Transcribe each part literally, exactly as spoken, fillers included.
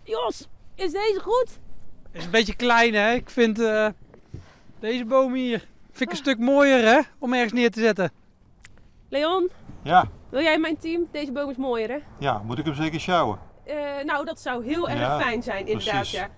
Jos, is deze goed? Is een beetje klein, hè? Ik vind uh, deze boom hier vind ik een stuk mooier, hè? Om ergens neer te zetten. Leon? Ja. Wil jij mijn team? Deze boom is mooier, hè? Ja, moet ik hem zeker sjouwen? Uh, nou, dat zou heel erg ja, fijn zijn, inderdaad. Precies. Ja.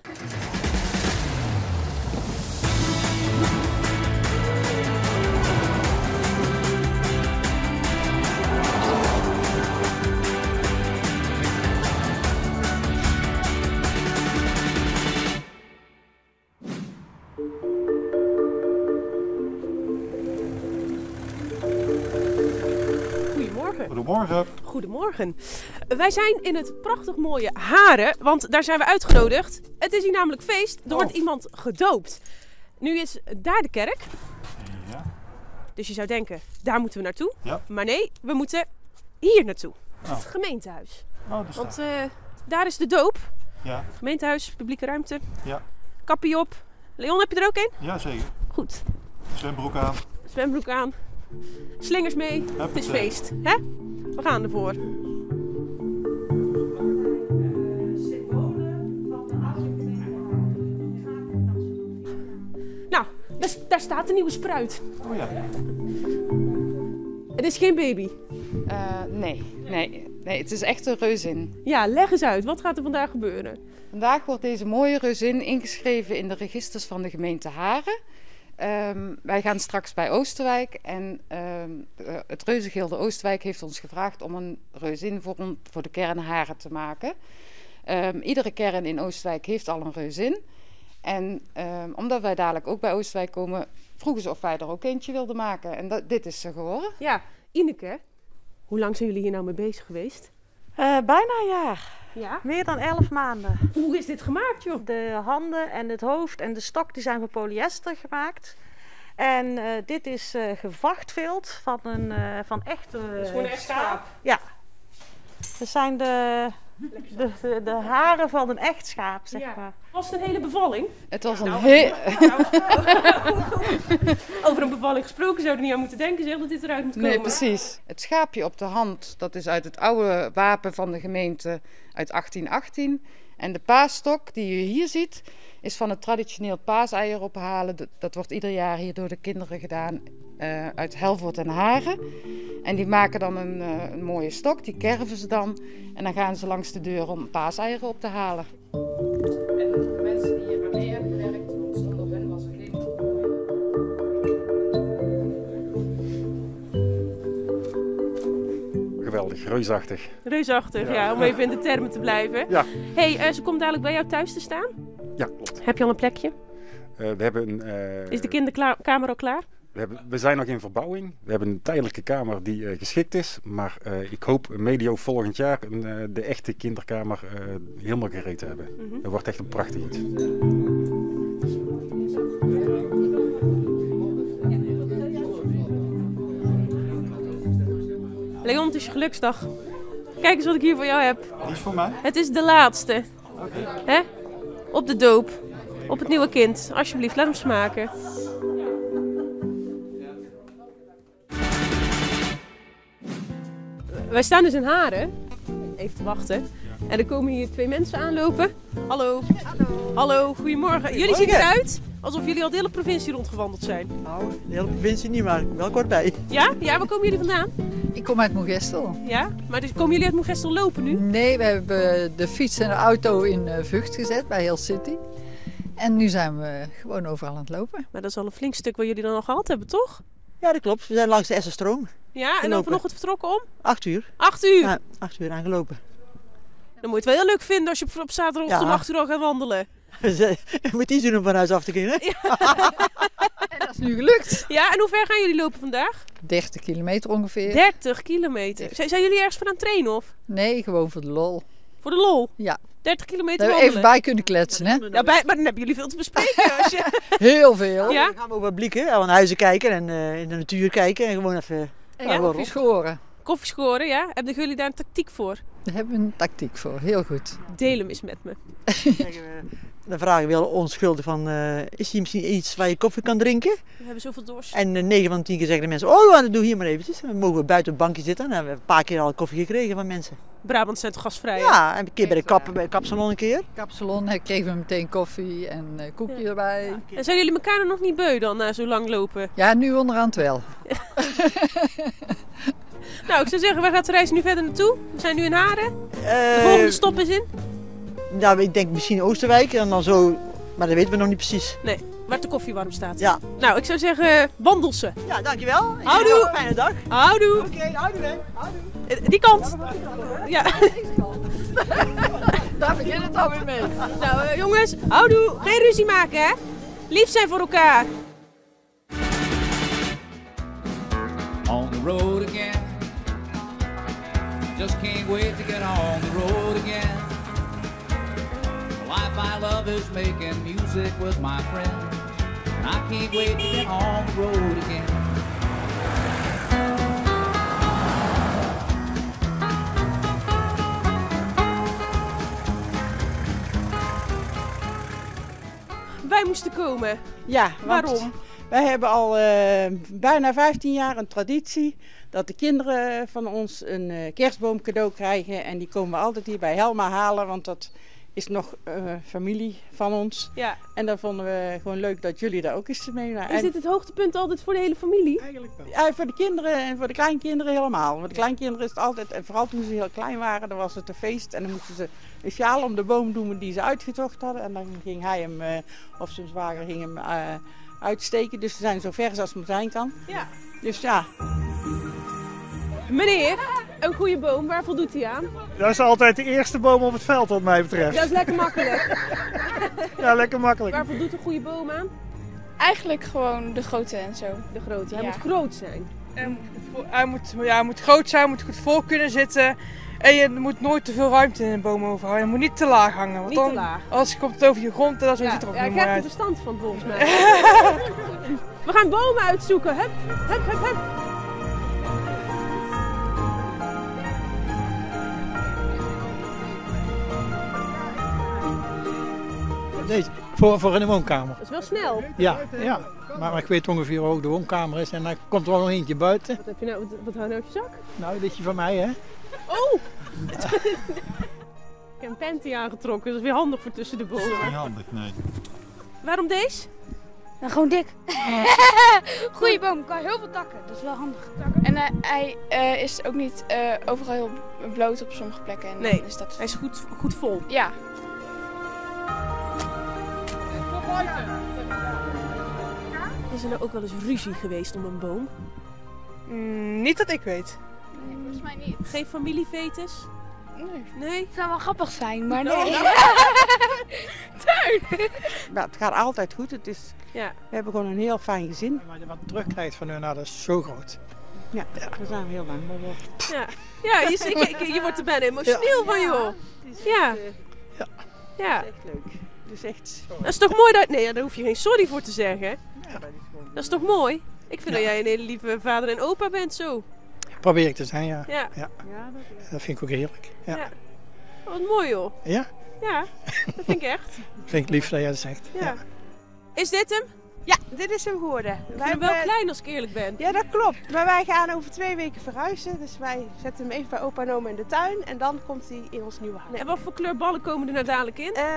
Goedemorgen. Goedemorgen. Wij zijn in het prachtig mooie Haren, want daar zijn we uitgenodigd. Het is hier namelijk feest, er wordt oh. iemand gedoopt. Nu is daar de kerk. Ja. Dus je zou denken, daar moeten we naartoe. Ja. Maar nee, we moeten hier naartoe. Oh. Het gemeentehuis. Oh, want uh, daar is de doop. Ja. Gemeentehuis, publieke ruimte. Ja. Kappie op. Leon, heb je er ook een? Ja, zeker. Goed. Zwembroek aan. Zwembroek aan. Slingers mee. Hup, het is uh. feest. Hè? We gaan ervoor. Nou, daar, daar staat de nieuwe spruit. Oh ja. Het is geen baby. Uh, nee, nee, nee, het is echt een reuzin. Ja, leg eens uit. Wat gaat er vandaag gebeuren? Vandaag wordt deze mooie reuzin ingeschreven in de registers van de gemeente Haren. Um, wij gaan straks bij Oosterwijk en um, het Reuzengilde Oosterwijk heeft ons gevraagd om een reuzin voor, on, voor de kern Haren te maken. Um, iedere kern in Oosterwijk heeft al een reuzin. En um, omdat wij dadelijk ook bij Oosterwijk komen, vroegen ze of wij er ook eentje wilden maken. En dat, dit is ze geworden. Ja, Ineke, hoe lang zijn jullie hier nou mee bezig geweest? Uh, bijna een jaar. Ja? Meer dan elf maanden. Hoe is dit gemaakt, joh? De handen en het hoofd en de stok die zijn van polyester gemaakt. En uh, dit is uh, gevachtvild van een uh, van echt uh, Dat is gewoon een echt schaap? Ja. Dat zijn de, de, de, de haren van een echt schaap, zeg ja. maar. Was het een hele bevalling? Het was een nou, heel... Over een bevalling gesproken zou je er niet aan moeten denken, zeg, dat dit eruit moet komen. Nee, precies. Het schaapje op de hand, dat is uit het oude wapen van de gemeente uit achttien achttien. En de paasstok die je hier ziet, is van het traditioneel paaseier ophalen. Dat wordt ieder jaar hier door de kinderen gedaan uh, uit Helvoort en Haren. En die maken dan een, uh, een mooie stok, die kerven ze dan. En dan gaan ze langs de deur om paaseieren op te halen. En de mensen die hier mee hebben gewerkt, want zonder hen was er geen... Geweldig, reusachtig. Reusachtig, ja. ja, om even in de termen te blijven. Ja. Hey, uh, ze komt dadelijk bij jou thuis te staan? Ja, klopt. Heb je al een plekje? Uh, we hebben, uh, is de kinderkamer al klaar? We, hebben, we zijn nog in verbouwing. We hebben een tijdelijke kamer die uh, geschikt is. Maar uh, ik hoop medio volgend jaar uh, de echte kinderkamer uh, helemaal gereed te hebben. Mm-hmm. Dat wordt echt een prachtig iets. Leon, het is je geluksdag. Kijk eens wat ik hier voor jou heb. Die is voor mij? Het is de laatste. Okay. Hè? Op de doop. Op het nieuwe kind. Alsjeblieft, laat hem smaken. Wij staan dus in Haren. Even te wachten. En er komen hier twee mensen aanlopen. Hallo. Hallo. Hallo, goedemorgen. Jullie zien eruit alsof jullie al de hele provincie rondgewandeld zijn. Nou, de hele provincie niet, maar wel kort bij. Ja? Ja, waar komen jullie vandaan? Ik kom uit Moergestel. Ja? Maar dus komen jullie uit Moergestel lopen nu? Nee, we hebben de fiets en de auto in Vught gezet bij Hill City. En nu zijn we gewoon overal aan het lopen. Maar dat is al een flink stuk waar jullie dan al gehad hebben, toch? Ja, dat klopt. We zijn langs de Esserstroom. Ja, en dan vanochtend vertrokken om? Acht uur. Acht uur? Ja, acht uur aangelopen. Dan moet je het wel heel leuk vinden als je op, op zaterdagochtend ja. om acht uur al gaat wandelen. Je moet iets doen om van huis af te kunnen. Ja. En dat is nu gelukt. Ja, en hoe ver gaan jullie lopen vandaag? dertig kilometer ongeveer. dertig kilometer. Zijn, zijn jullie ergens van aan het trainen of? Nee, gewoon voor de lol. Voor de lol? Ja. dertig kilometer daar wandelen. Even bij kunnen kletsen, hè? Ja, bij, maar dan hebben jullie veel te bespreken. Als je... Heel veel. Ja? Dan gaan we ook wat blikken, aan huizen kijken en uh, in de natuur kijken en gewoon even... En ja, koffie schoren. Koffie schoren, ja. Hebben jullie daar een tactiek voor? Daar hebben we een tactiek voor, heel goed. Deel hem eens met me. Dan vragen we wel onschuldig van, uh, is hier misschien iets waar je koffie kan drinken? We hebben zoveel dorst. En uh, negen van de tien keer zeggen de mensen, oh ja, doe hier maar eventjes. Dan mogen we buiten op het bankje zitten. En dan hebben we een paar keer al koffie gekregen van mensen. Brabant zijn toch gastvrij? Ja, en een keer bij de, kap, bij de kapsalon een keer. Kapsalon kregen we meteen koffie en uh, koekje ja. erbij. Ja. En zijn jullie elkaar er nog niet beu dan, na zo lang lopen? Ja, nu onderhand het wel. Nou, ik zou zeggen, waar gaat de reis nu verder naartoe? We zijn nu in Haren. Uh, de volgende stop is in? Nou, ik denk misschien Oosterwijk en dan zo, maar dat weten we nog niet precies. Nee, waar de koffie warm staat. Ja. Nou, ik zou zeggen, wandel ze. Ja, dankjewel. Houdoe. Een fijne dag. Houdoe. Oké, okay, houdoe hè. Houdoe. Die kant. Ja. Daar begint het alweer mee. Nou uh, jongens, houdoe. Geen ruzie maken hè. Lief zijn voor elkaar. On the road again. Just can't wait to get on the road again. The life I love is making music with my friends. And I can't wait to get on the road again. Wij moesten komen. Ja, waarom? Wij hebben al uh, bijna vijftien jaar een traditie dat de kinderen van ons een uh, kerstboom cadeau krijgen. En die komen we altijd hier bij Helma halen, want dat is nog uh, familie van ons. Ja. En dan vonden we gewoon leuk dat jullie daar ook eens mee naar. Is dit het hoogtepunt altijd voor de hele familie? Eigenlijk wel. Ja, voor de kinderen en voor de kleinkinderen helemaal. Voor de kleinkinderen is het altijd, en vooral toen ze heel klein waren, dan was het een feest. En dan moesten ze een sjaal om de boom doen die ze uitgezocht hadden. En dan ging hij hem, uh, of zijn zwager ging hem uh, uitsteken. Dus ze zijn zo ver als het zijn kan. Ja. Dus ja. Meneer, een goede boom, waar voldoet hij aan? Dat is altijd de eerste boom op het veld wat mij betreft. Dat is lekker makkelijk. Ja, lekker makkelijk. Waar voldoet een goede boom aan? Eigenlijk gewoon de grootte en zo. De grootte, hij ja. moet groot zijn. Hij moet, hij, moet, ja, hij moet groot zijn, hij moet goed vol kunnen zitten. En je moet nooit te veel ruimte in een boom overhouden. Hij moet niet te laag hangen. Want niet dan, te laag. Als komt het over je grond, dan ja, ziet het er ook ja, niet mooi uit. Ik heb er verstand van volgens mij. We gaan bomen uitzoeken. Hup, hup, hup, hup. Deze, voor, voor in de woonkamer. Dat is wel snel. Ja, ja. Maar, maar ik weet ongeveer hoe hoog de woonkamer is en dan komt er wel nog eentje buiten. Wat heb je nou, wat, wat hou je nou op je zak? Nou, dit is van mij, hè? Oh! Ik heb een panty aangetrokken, dat is weer handig voor tussen de bomen. Dat is niet handig, nee. Waarom deze? Nou, gewoon dik. Goeie boom, kan heel veel takken, dat is wel handig. En uh, hij uh, is ook niet uh, overal heel bloot op sommige plekken. En nee, is dat... hij is goed, goed vol. Ja. Is er nou ook wel eens ruzie geweest om een boom? Mm, niet dat ik weet. Nee, volgens mij niet. Geen familievetes? Nee. Nee? Het zou wel grappig zijn, maar nee. Oh, Tuin! Maar het gaat altijd goed. Het is, ja. We hebben gewoon een heel fijn gezin. Wat je wat terugkrijgt van hun, nou, dat is zo groot. Ja, ja. Daar zijn we heel dankbaar voor. Ja, ja je, je, je wordt er bijna emotioneel ja. van, joh. Ja. Ja. Ja. Dat is echt leuk. Dat is echt... Dat is toch mooi dat... Nee, daar hoef je geen sorry voor te zeggen. Ja. Dat is toch mooi? Ik vind ja. dat jij een hele lieve vader en opa bent, zo. Probeer ik te zijn, ja. Ja. ja. ja dat, dat vind ik ook heerlijk. Ja. Ja. Oh, wat mooi, joh. Ja? Ja, dat vind ik echt. Vind ik lief dat jij dat zegt. Ja. Ja. Is dit hem? Ja, dit is hem geworden. Ik vind hem wel uh, klein als ik eerlijk ben. Ja, dat klopt. Maar wij gaan over twee weken verhuizen. Dus wij zetten hem even bij opa en oma in de tuin. En dan komt hij in ons nieuwe huis. Nee, en wat voor kleur ballen komen er nou dadelijk in? Uh,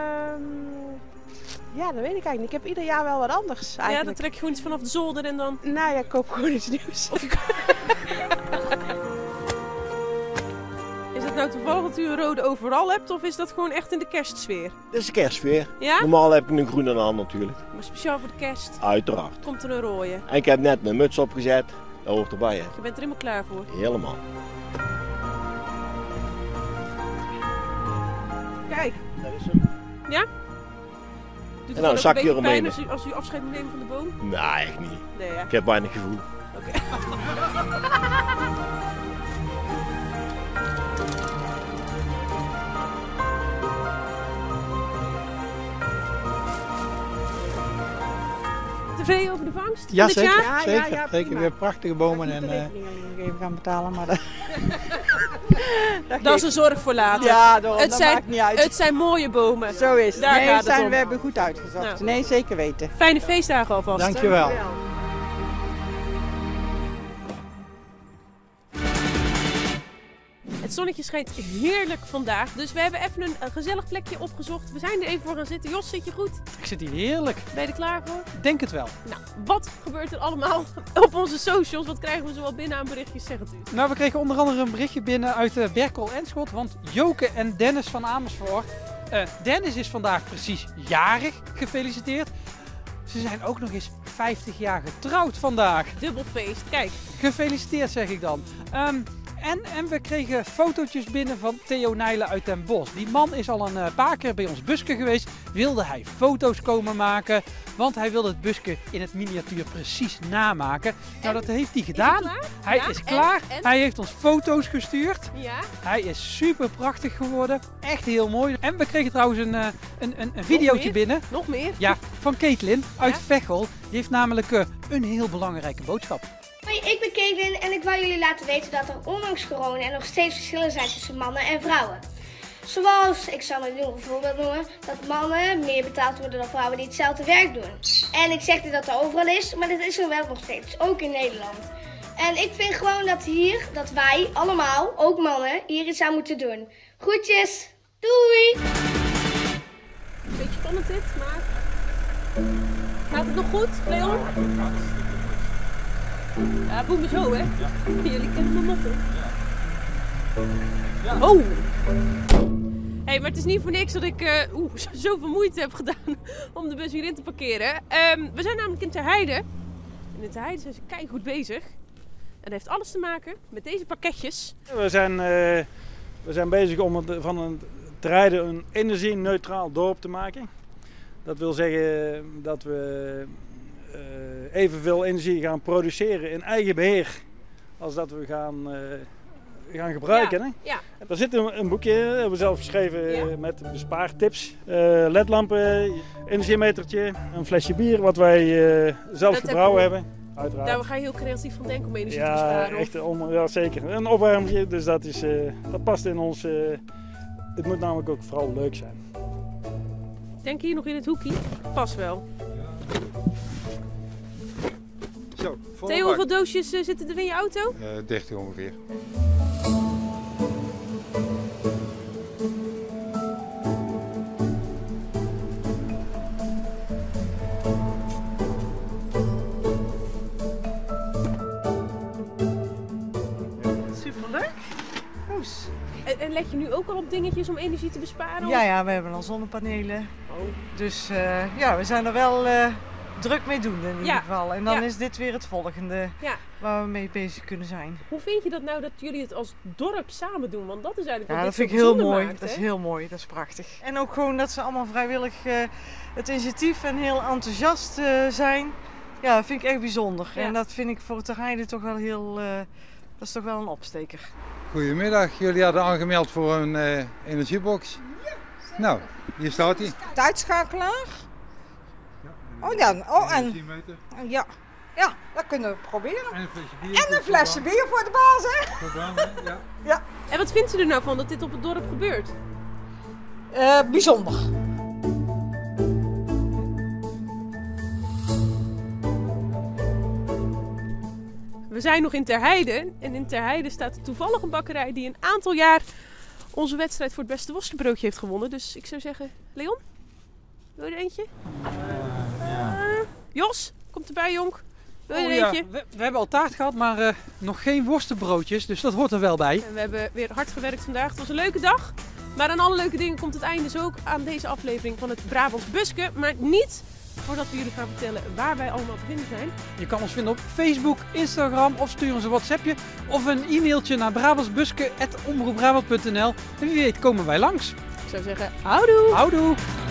ja, dat weet ik eigenlijk niet. Ik heb ieder jaar wel wat anders eigenlijk. Ja, dan trek je gewoon iets vanaf de zolder en dan... Nou ja, ik koop gewoon iets nieuws. Of ik... Is het nou toevallig dat u een rode overal hebt of is dat gewoon echt in de kerstsfeer? Dit is de kerstsfeer. Ja? Normaal heb ik een groene aan de hand natuurlijk. Maar speciaal voor de kerst? Uiteraard. Komt er een rode? En ik heb net mijn muts opgezet. Dat hoort erbij, hè. Je bent er helemaal klaar voor? Helemaal. Kijk. Dat is hem. Ja? Doet en nou, een zakje eromheen. Als u, als u afscheid moet nemen van de boom? Nee, echt niet. Nee, ja. Ik heb weinig gevoel. Oké. Okay. Tevreden over de vangst? Ja, dit zeker. jaar? Ja, zeker. Ja, ja, zeker. Weer prachtige bomen. En, uh... even gaan betalen, maar... Dat is een zorg voor later. Ja, daarom, het dat zijn, maakt niet uit. Het zijn mooie bomen. Zo is het. Daar nee, gaat het zijn, om. we hebben goed uitgezocht. Nou. Nee, zeker weten. Fijne feestdagen alvast. Dankjewel. Het zonnetje schijnt heerlijk vandaag, dus we hebben even een, een gezellig plekje opgezocht. We zijn er even voor gaan zitten. Jos, zit je goed? Ik zit hier heerlijk. Ben je er klaar voor? Denk het wel. Nou, wat gebeurt er allemaal op onze socials? Wat krijgen we zoal binnen aan berichtjes? Zeg het u. Nou, we kregen onder andere een berichtje binnen uit uh, Berkel en Schot, want Joke en Dennis van Amersfoort. Uh, Dennis is vandaag precies jarig, gefeliciteerd. Ze zijn ook nog eens vijftig jaar getrouwd vandaag. Dubbelfeest, kijk. Gefeliciteerd zeg ik dan. Um, En, en we kregen fotootjes binnen van Theo Nijlen uit Den Bosch. Die man is al een uh, paar keer bij ons busje geweest. Wilde hij foto's komen maken. Want hij wilde het busje in het miniatuur precies namaken. Nou, dat heeft hij gedaan. Hij, hij ja, is klaar. En, en? Hij heeft ons foto's gestuurd. Ja. Hij is super prachtig geworden. Echt heel mooi. En we kregen trouwens een, uh, een, een, een videootje binnen. Nog meer? Ja, van Caitlin uit ja? Veghel. Die heeft namelijk uh, een heel belangrijke boodschap. Hoi, ik ben Caitlin en ik wou jullie laten weten dat er ondanks corona er nog steeds verschillen zijn tussen mannen en vrouwen. Zoals, ik zal een nieuw voorbeeld noemen, dat mannen meer betaald worden dan vrouwen die hetzelfde werk doen. En ik zeg niet dat dat overal is, maar dit is er wel nog steeds, ook in Nederland. En ik vind gewoon dat hier, dat wij allemaal, ook mannen, hier iets aan moeten doen. Groetjes, doei! Beetje spannend dit, maar... Gaat het nog goed, Leon? Ja, boem zo, hè? Ja. Jullie kennen mijn motto. Ja. Ja. Oh! Hé, hey, maar het is niet voor niks dat ik uh, oeh, zoveel moeite heb gedaan om de bus hierin te parkeren. Um, we zijn namelijk in Terheide. En in Terheide zijn ze keigoed bezig. En dat heeft alles te maken met deze pakketjes. We zijn, uh, we zijn bezig om het, van een Terheide een energie-neutraal dorp te maken. Dat wil zeggen dat we uh, evenveel energie gaan produceren in eigen beheer als dat we gaan, uh, gaan gebruiken. Ja, hè? ja. Er zit een, een boekje, dat hebben we zelf geschreven ja. met bespaartips. Uh, L E D-lampen, energiemetertje, een flesje bier wat wij uh, zelf dat gebrouwen heb hebben. Uiteraard. Daar ga je heel creatief van denken om energie ja, te besparen. Echt, om, ja, zeker. Een opwarmetje, dus dat, is, uh, dat past in ons. Uh, het moet namelijk ook vooral leuk zijn. Denk hier nog in het hoekje? Pas wel. Zo, Theo, hoeveel doosjes uh, zitten er in je auto? Uh, dertig ongeveer. Superleuk. Oes. En, en let je nu ook al op dingetjes om energie te besparen? Ja, ja, we hebben al zonnepanelen. Oh. Dus uh, ja, we zijn er wel uh, druk mee doen in ieder ja. geval. En dan ja. is dit weer het volgende ja. waar we mee bezig kunnen zijn. Hoe vind je dat nou dat jullie het als dorp samen doen? Want dat is eigenlijk wat ja, dit dat vind ik heel mooi. Maakt, dat is hè? heel mooi, dat is prachtig. En ook gewoon dat ze allemaal vrijwillig uh, het initiatief en heel enthousiast uh, zijn. Ja, dat vind ik echt bijzonder. Ja. En dat vind ik voor het terrein toch wel heel, uh, dat is toch wel een opsteker. Goedemiddag, jullie hadden aangemeld voor een uh, energiebox. Ja, nou, hier staat hij. De uitschakelaar. Ja, oh ja, oh en... Ja. Ja, dat kunnen we proberen. En een flesje bier. En een flesje bier voor de baas, hè? Voor dan, ja. Ja. En wat vindt u er nou van dat dit op het dorp gebeurt? Uh, bijzonder. We zijn nog in Terheide en in Terheide staat toevallig een bakkerij die een aantal jaar onze wedstrijd voor het beste worstenbroodje heeft gewonnen. Dus ik zou zeggen, Leon, wil je er eentje? Uh, ja. uh, Jos, komt erbij, jonk. Wil je oh, er ja. eentje? We, we hebben al taart gehad, maar uh, nog geen worstenbroodjes, dus dat hoort er wel bij. En we hebben weer hard gewerkt vandaag. Het was een leuke dag. Maar aan alle leuke dingen komt het einde dus ook aan deze aflevering van het Brabants Busken. Maar niet voordat we jullie gaan vertellen waar wij allemaal te vinden zijn. Je kan ons vinden op Facebook, Instagram of stuur ons een WhatsAppje of een e-mailtje naar brabantsbuske apenstaartje omroep brabant punt n l. En wie weet komen wij langs. Ik zou zeggen, houdoe! Houdoe!